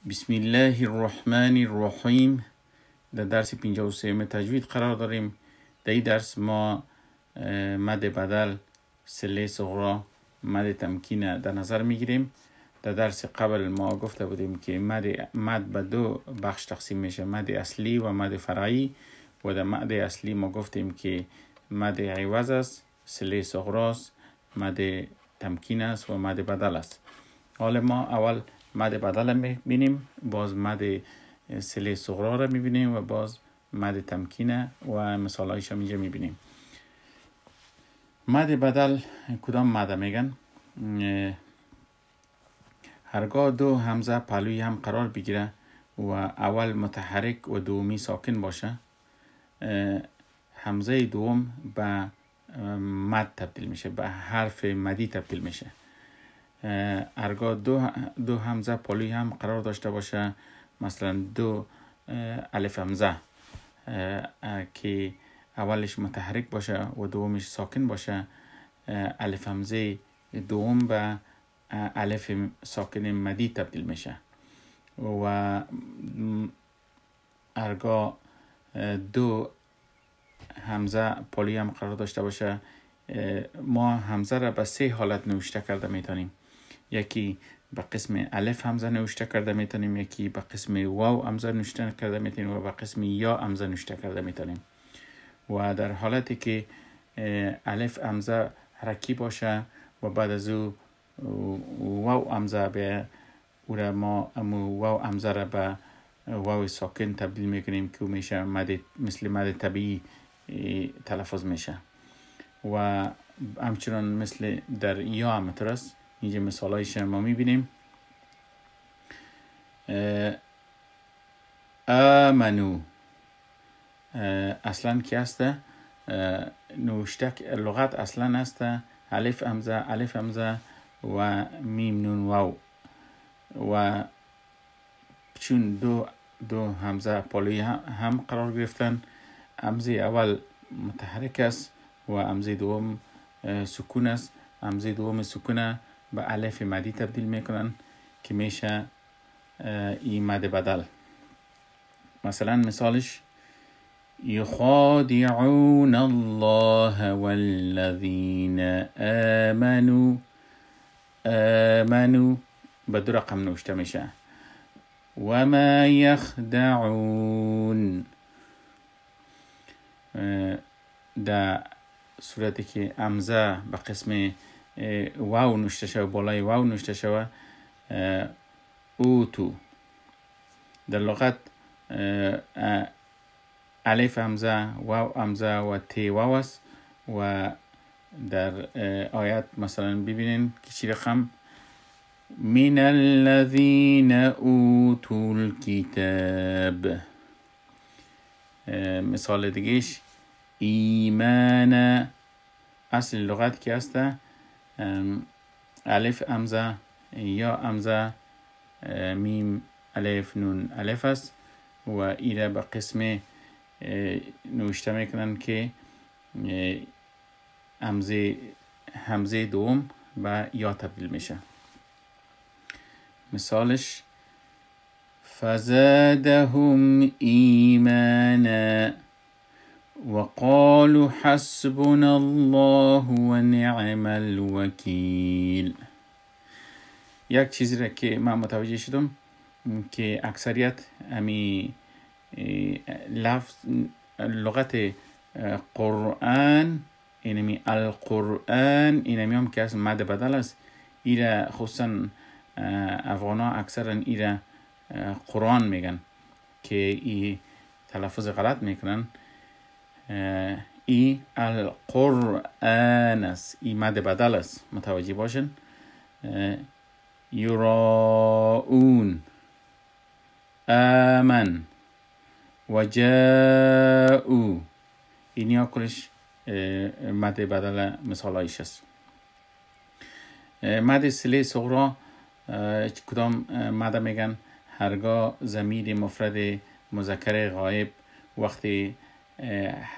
بسم الله الرحمن الرحیم. در درس 53 تجوید قرار داریم. در این درس ما مد بدل، سله صغرا، مد تمکین در نظر میگیریم. در درس قبل ما گفته بودیم که مد به دو بخش تقسیم میشه: مد اصلی و مد فرعی. و در مد اصلی ما گفتیم که مد عوض است، سله صغرا است، مد تمکین است و مد بدل است. حالا ما اول مد بدل میبینیم، باز مد سله صغرا را میبینیم و باز مد تمکین و مثال هایش هم اینجا میبینیم. مد بدل کدام مد میگن؟ هرگاه دو همزه پهلوی هم قرار بگیره و اول متحرک و دومی ساکن باشه، همزه دوم به مد تبدیل میشه، به حرف مدی تبدیل میشه. هرگاه دو همزه پهلوی هم قرار داشته باشه، مثلا دو الف همزه که اولش متحرک باشه و دومش ساکن باشه، الف همزه دوم به الف ساکن مدی تبدیل میشه. و هرگاه دو همزه پهلوی هم قرار داشته باشه، ما همزه را به سه حالت نوشته کرده میتونیم. یکی به قسم الف همزه نوشته کرده میتونیم، یکی به قسم واو همزه نوشته کرده میتونیم و به قسم یا همزه نوشته کرده میتونیم. و در حالتی که الف همزه حرکی باشه و بعد از او واو همزه به او را ما واو همزه را به واو ساکن تبدیل میکنیم که میشه مثل مد طبیعی تلفظ میشه. و همچنان مثل در یا هم است. اینجا مثال هایش ما میبینیم: آمنو اصلا کی است؟ نوشته لغت اصلا است الف همزه و میم نون واو. و چون دو همزه پهلوی هم قرار گرفتن، همزه اول متحرک است و همزه دوم سکون است. همزه دوم سکونه به الف مدی تبدیل میکنن که میشه این مد بدل. مثلا مثالش: یخادعون الله والذین آمنوا به دو رقم نوشته میشه. و ما یخدعون در صورتی که همزه به قسم واو نوشته شود، بالای واو نوشته شود، اوتو. در لغت الف همزه، واو همزه و تی واو است. و در آیت مثلا ببینین که چی رقم: من الذین اوتوا الکتاب. مثال دیگهش ایمان. اصل لغت که است الف همزه، یا همزه، میم الف نون الف است و ایره به قسم نوشته میکنن که همزه دوم به یا تبدیل میشه. مثالش: فزادهم ایمانا وقالوا حسبنا الله ونعم الوکیل. یک چیزی را که من متوجه شدم که اکثریت امی لفظ لغت قرآن، اینمی القرآن، اینمی هم که از مد بدل است، ایره خصوصا افغانا اکثرا ایره قرآن میگن که ای تلفظ غلط میکنن. ای القرآن است، ای مد بدل است، متوجه باشن. یراؤون، آمن و جاءو، اینی ها کلش مد بدل مثال هایش است. مد سله صغرا کدام مد میگن؟ هرگاه ضمیر مفرد مذکر غایب وقتی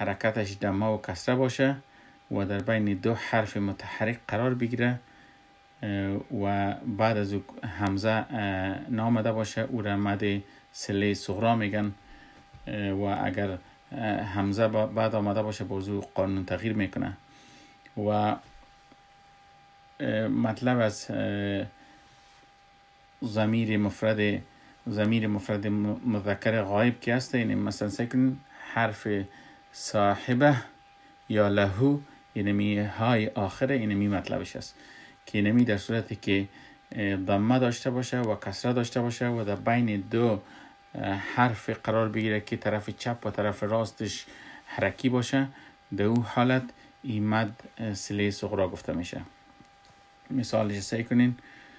حرکتش دمه و کسره باشه و در بین دو حرف متحرک قرار بگیره و بعد از او همزه نامده باشه او را مد سله صغرا میگن و اگر همزه بعد آمده باشه بازو قانون تغییر میکنه و مطلب از ضمیر مفرد مذکر غایب که هست، یعنی مثلا سکن حرف صاحبه یا لهو، یعنی های آخره، یعنی مطلبش است که یعنی در صورتی که ضمه داشته باشه و کسره داشته باشه و در بین دو حرف قرار بگیره که طرف چپ و طرف راستش حرکی باشه، در او حالت این مد سله صغرا گفته میشه. مثالش سعی کنین: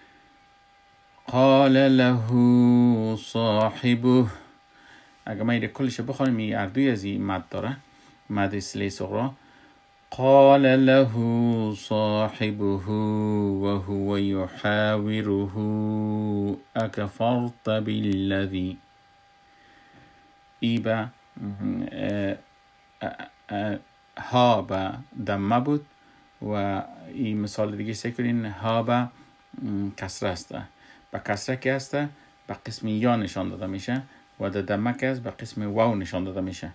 قال له صاحبه. اگر ما ایره کلش بخونیم این اردوی از این مد داره، مد سله صغرا. قال له صاحبه وهو يحاوره اكفرت بالذي. ای به ها به دمه بود و این مثال دیگه سکنین ها به کسره است. به کسره که است به قسم یا نشان داده میشه و در دمه که است به قسم واو نشان داده میشه.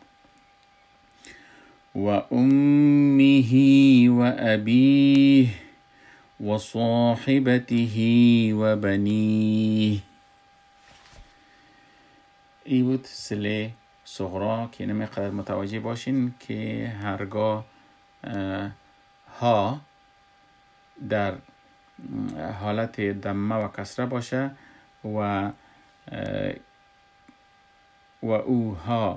و امه و ابیه و صاحبته و بنیه. ای بود سله صغرا که نمیقدر متوجه باشین که هرگاه ها در حالت دمه و کسره باشه و او ها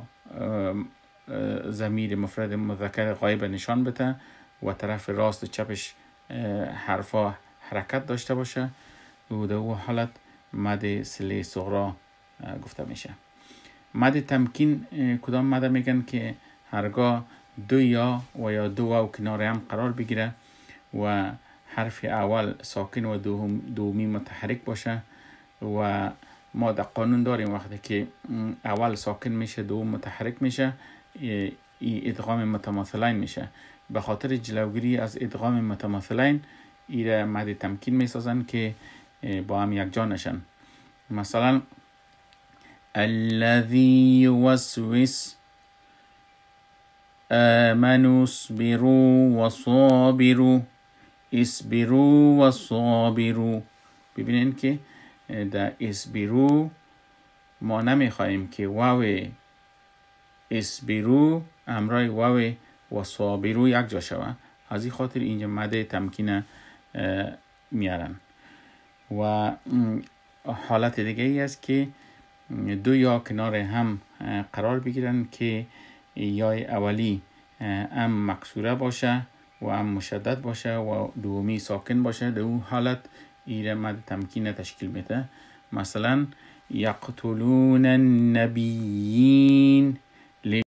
ضمیر مفرد مذکر غایب نشان بده و طرف راست و چپش حرفا حرکت داشته باشه و در او حالت مد سله صغرا گفته میشه. مد تمکین کدام مد میگن که هرگاه دو یا و یا دو واو کنار هم قرار بگیره و حرف اول ساکن و دومی متحرک باشه و ما در قانون داریم وقتی که اول ساکن میشه دوم متحرک میشه ادغام متماثلین میشه. به خاطر جلوگیری از ادغام متماثلین ایره مد تمکین میسازن که با هم یک جا نشن. مثلا الذي يوسوس آمنوا اصبروا وصابروا اصبروا وصابروا. ببینین که در اصبروا ما نمیخوایم که واو اصبروا همراه واو وصابروا یک جا شوه، از این خاطر اینجا مد تمکین میارن. و حالت دیگه ای است که دو یا کنار هم قرار بگیرن که یای اولی هم مکسوره باشه و هم مشدد باشه و دومی ساکن باشه، در اون حالت ایره مد تمکین تشکیل میده. مثلا یقتلون النبیین